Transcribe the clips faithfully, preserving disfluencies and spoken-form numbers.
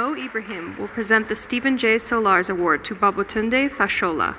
Mo Ibrahim will present the Stephen J. Solarz Award to Babatunde Fashola.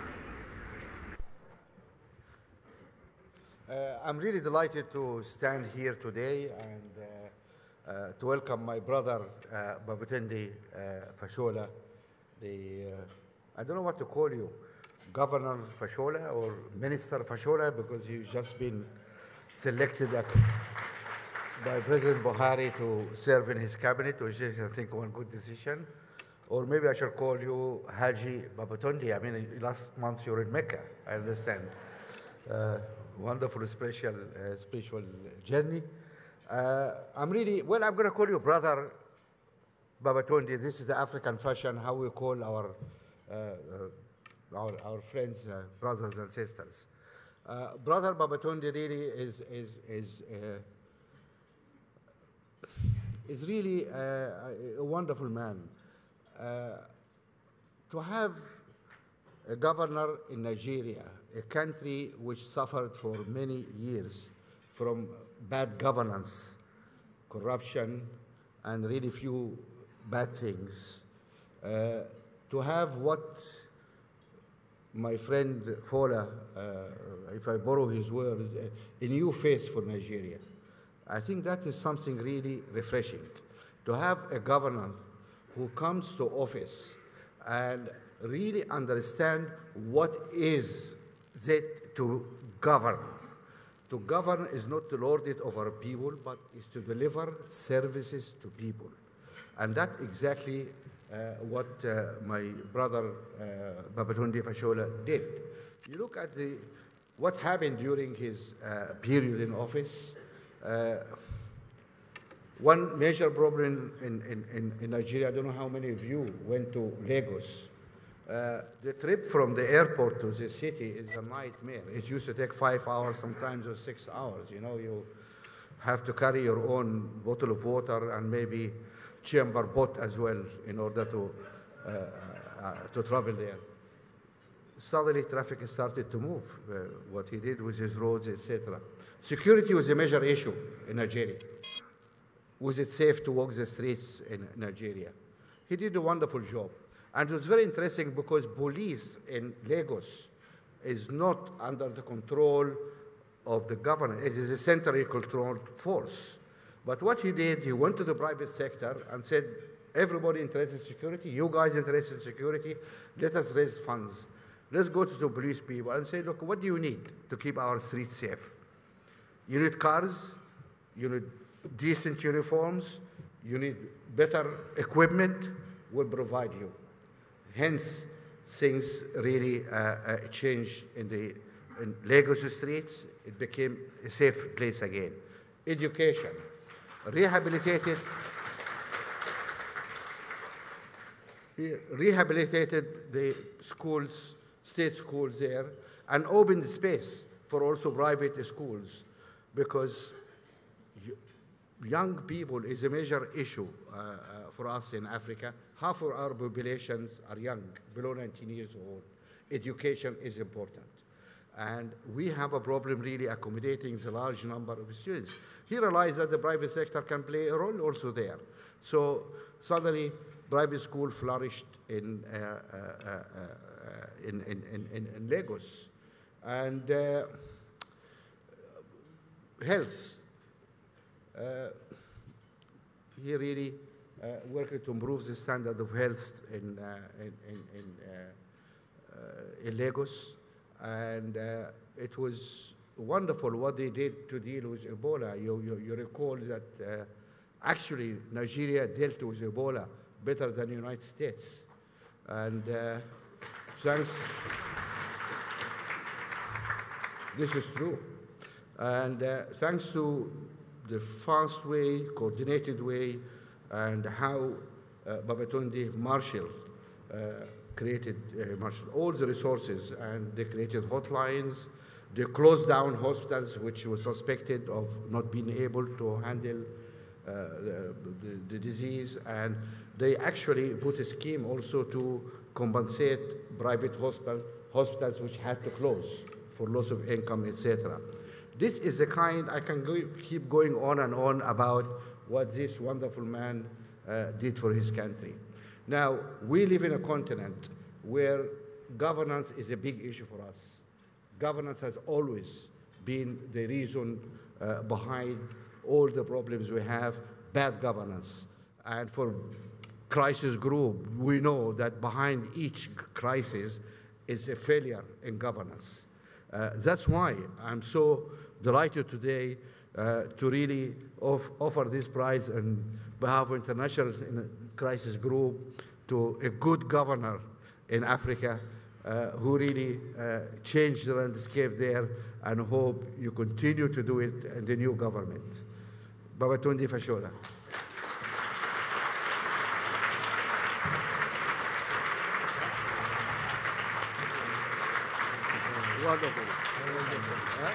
Uh, I'm really delighted to stand here today and uh, uh, to welcome my brother uh, Babatunde uh, Fashola, the, uh, I don't know what to call you, Governor Fashola or Minister Fashola, because he's just been selected by President Buhari to serve in his cabinet, which is, I think, one good decision. Or maybe I should call you Haji Babatunde. I mean, last month you were in Mecca, I understand. Uh, wonderful spiritual, uh, spiritual journey. Uh, I'm really, well, I'm going to call you Brother Babatunde. This is the African fashion, how we call our, uh, uh, our, our friends, uh, brothers and sisters. Uh, Brother Babatunde really is, is, is uh, is really uh, a wonderful man. Uh, to have a governor in Nigeria, a country which suffered for many years from bad governance, corruption, and really few bad things, uh, to have what my friend Fola, uh, if I borrow his words, a new face for Nigeria. I think that is something really refreshing, to have a governor who comes to office and really understand what is it to govern. To govern is not to lord it over people, but is to deliver services to people. And that's exactly uh, what uh, my brother uh, Babatunde Fashola did. You look at the, what happened during his uh, period in office. Uh, one major problem in, in, in, in Nigeria, I don't know how many of you went to Lagos. Uh, the trip from the airport to the city is a nightmare. It used to take five hours, sometimes or six hours. You know, you have to carry your own bottle of water and maybe chamber boat as well in order to, uh, uh, to travel there. Suddenly, traffic started to move, uh, what he did with his roads, et cetera. Security was a major issue in Nigeria. Was it safe to walk the streets in Nigeria? He did a wonderful job. And it was very interesting because police in Lagos is not under the control of the government. It is a centrally controlled force. But what he did, he went to the private sector and said, everybody interested in security, you guys interested in security, let us raise funds. Let's go to the police people and say, look, what do you need to keep our streets safe? You need cars, you need decent uniforms, you need better equipment, we'll provide you. Hence, things really uh, uh, changed in the in Lagos streets. It became a safe place again. Education, rehabilitated, he rehabilitated the schools, state schools there, and opened space for also private schools, because young people is a major issue uh, uh, for us in Africa. Half of our populations are young, below nineteen years old. Education is important. And we have a problem really accommodating the large number of students. He realized that the private sector can play a role also there. So suddenly, private school flourished in, uh, uh, uh, uh, in, in, in, in Lagos. And uh, health. Uh, he really uh, worked to improve the standard of health in, uh, in, in, in, uh, uh, in Lagos. And uh, it was wonderful what they did to deal with Ebola. You, you, you recall that uh, actually Nigeria dealt with Ebola better than the United States. And uh, thanks, this is true. And uh, thanks to the fast way, coordinated way, and how uh, Babatunde Marshall uh, created, uh, Marshall, all the resources, and they created hotlines. They closed down hospitals which were suspected of not being able to handle uh, the, the, the disease, and they actually put a scheme also to compensate private hospital, hospitals which had to close for loss of income, et cetera. This is the kind, I can go, keep going on and on about what this wonderful man uh, did for his country. Now, we live in a continent where governance is a big issue for us. Governance has always been the reason uh, behind all the problems we have, bad governance. And for crisis group, we know that behind each crisis is a failure in governance. Uh, that's why I'm so delighted today uh, to really off offer this prize on behalf of International Crisis Group to a good governor in Africa uh, who really uh, changed the landscape there, and hope you continue to do it in the new government. Babatunde Fashola. Wonderful. Huh?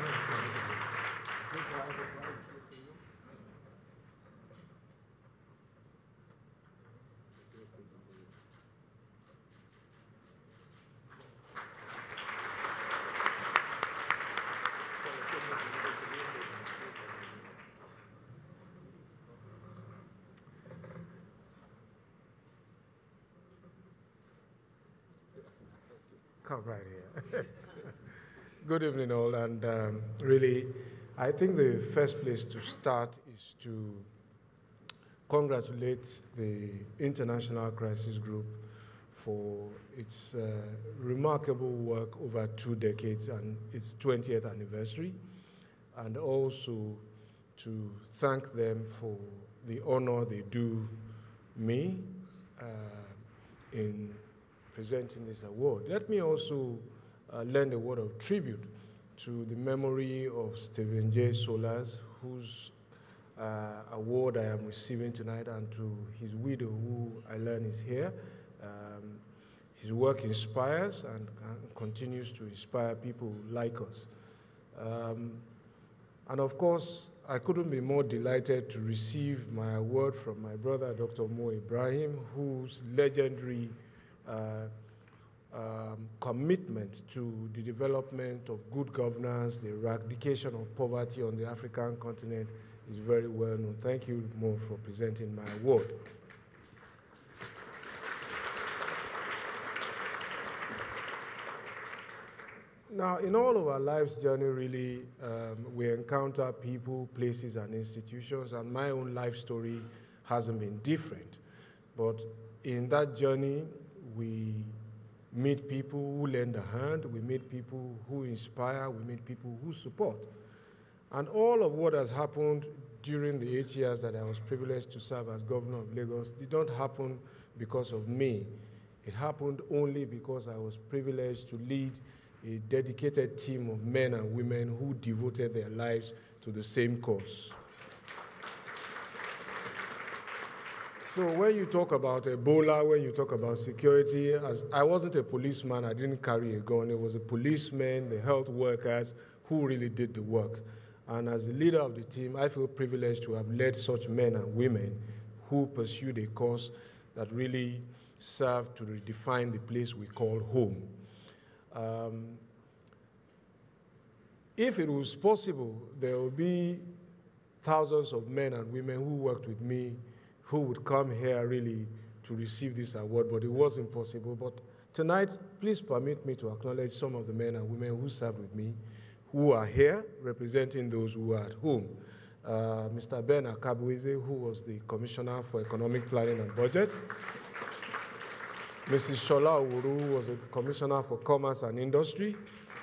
Come right here. Good evening, all, and um, really, I think the first place to start is to congratulate the International Crisis Group for its uh, remarkable work over two decades and its twentieth anniversary, and also to thank them for the honor they do me uh, in presenting this award. Let me also uh, lend a word of tribute to the memory of Stephen J. Solarz, whose uh, award I am receiving tonight, and to his widow, who I learn is here. Um, his work inspires and uh, continues to inspire people like us. Um, and of course, I couldn't be more delighted to receive my award from my brother, Doctor Ibrahim, whose legendary Uh, um, commitment to the development of good governance, the eradication of poverty on the African continent is very well known. Thank you, Mo, for presenting my award. Now, in all of our life's journey, really, um, we encounter people, places, and institutions, and my own life story hasn't been different. But in that journey, we meet people who lend a hand, we meet people who inspire, we meet people who support. And all of what has happened during the eight years that I was privileged to serve as governor of Lagos did not happen because of me. It happened only because I was privileged to lead a dedicated team of men and women who devoted their lives to the same cause. So when you talk about Ebola, when you talk about security, as I wasn't a policeman, I didn't carry a gun. It was the policemen, the health workers who really did the work. And as the leader of the team, I feel privileged to have led such men and women who pursued a cause that really served to redefine the place we call home. Um, if it was possible, there would be thousands of men and women who worked with me who would come here really to receive this award, but it wasn't possible. But tonight, please permit me to acknowledge some of the men and women who served with me, who are here representing those who are at home. Uh, Mister Ben Akabueze, who was the Commissioner for Economic Planning and Budget. Missus Shola Owuru, who was the Commissioner for Commerce and Industry.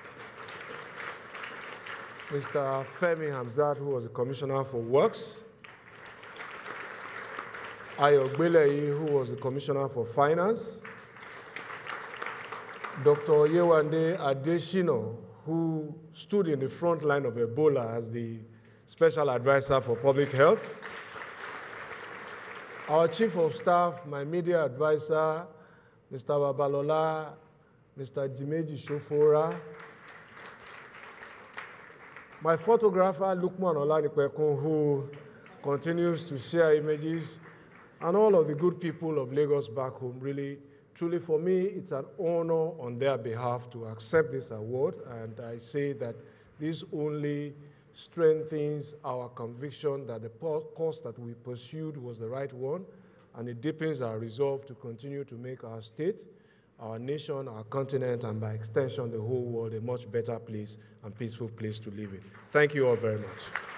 Mister Femi Hamzat, who was the Commissioner for Works. Ayogbeleyi, who was the Commissioner for Finance. Doctor Yewande Adeshino, who stood in the front line of Ebola as the Special Advisor for Public Health. Our Chief of Staff, my media advisor, Mister Babalola, Mister Dimeji Shofora. My photographer, Lukman Olanipekun, who continues to share images, and all of the good people of Lagos back home. Really, truly for me, it's an honor on their behalf to accept this award, and I say that this only strengthens our conviction that the course that we pursued was the right one, and it deepens our resolve to continue to make our state, our nation, our continent, and by extension, the whole world, a much better place and peaceful place to live in. Thank you all very much.